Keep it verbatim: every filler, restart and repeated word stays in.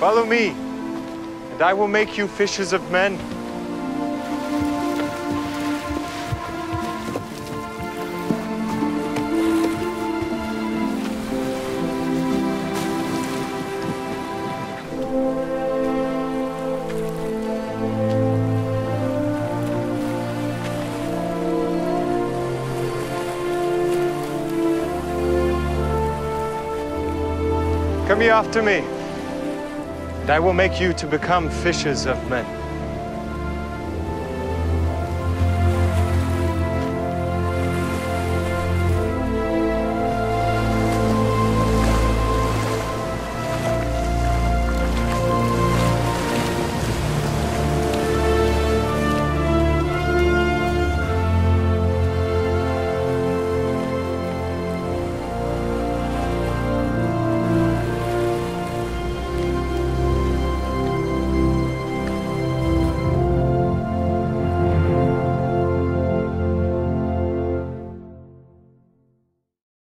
Follow me, and I will make you fishers of men. Come here after me, and I will make you to become fishers of men.